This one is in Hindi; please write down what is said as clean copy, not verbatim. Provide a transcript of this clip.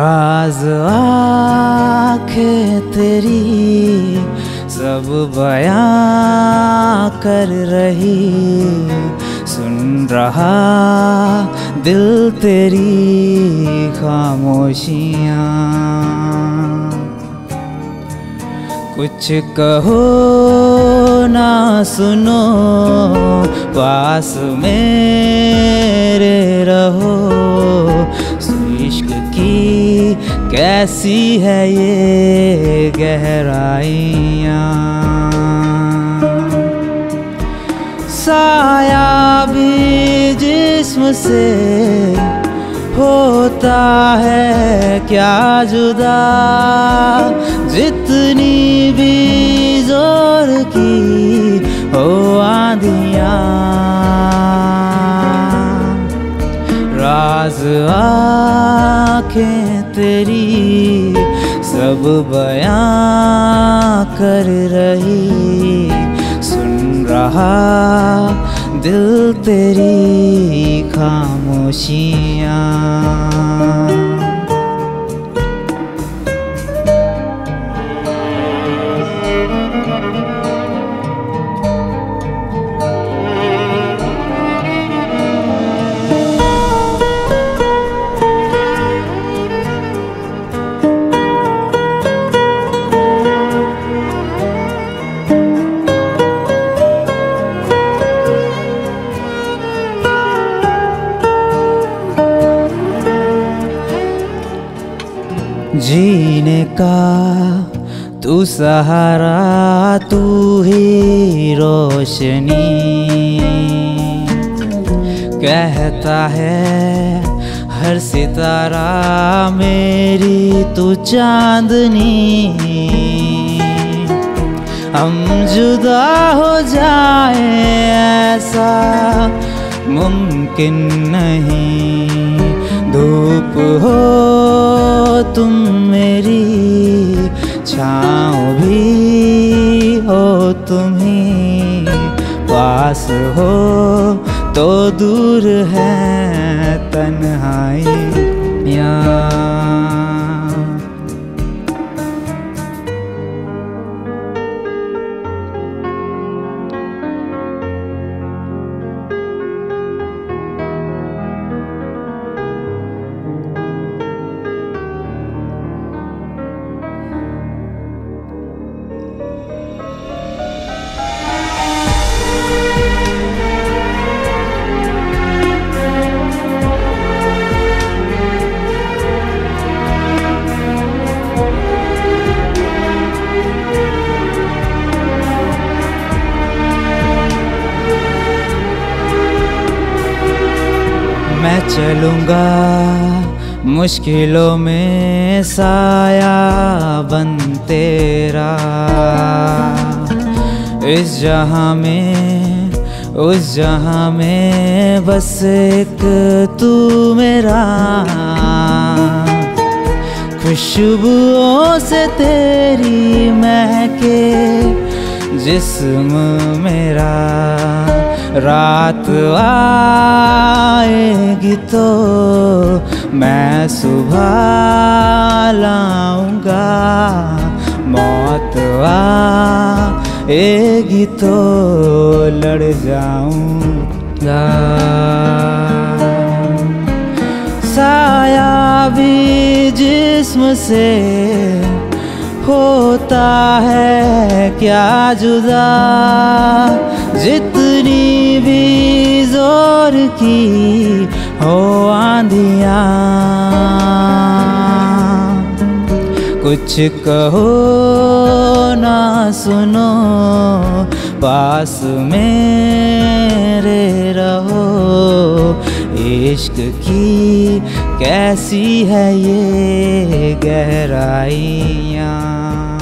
राज आँखें तेरी सब बयां कर रही, सुन रहा दिल तेरी खामोशियाँ। कुछ कहो ना सुनो, पास मेरे रहो। इश्क की कैसी है ये गहराइयाँ। साया भी जिस्म से होता है क्या जुदा, जितनी भी जोर की हो आंधियाँ। राज आँखें तेरी सब बयां कर रही, सुन रहा दिल तेरी खामोशियाँ। जीने का तू सहारा, तू ही रोशनी, कहता है हर सितारा मेरी तू चांदनी। हम जुदा हो जाए ऐसा मुमकिन नहीं, धूप हो तुम मेरी, छाँव भी हो तुम ही। पास हो तो दूर है तन्हाइयाँ। मैं चलूँगा मुश्किलों में साया बन तेरा, इस जहाँ में उस जहाँ में बस एक तू मेरा। खुशबुओं से तेरी महके जिस्म मेरा, रात आएगी तो मैं सुबह लाऊंगा, मौत आएगी तो लड़ जाऊंगा। साया भी जिस्म से होता है क्या जुदा, जितनी भी जोर की हो आंधियाँ। कुछ कहो ना सुनो, पास मेरे रहो। इश्क की कैसी है ये गहराइयाँ।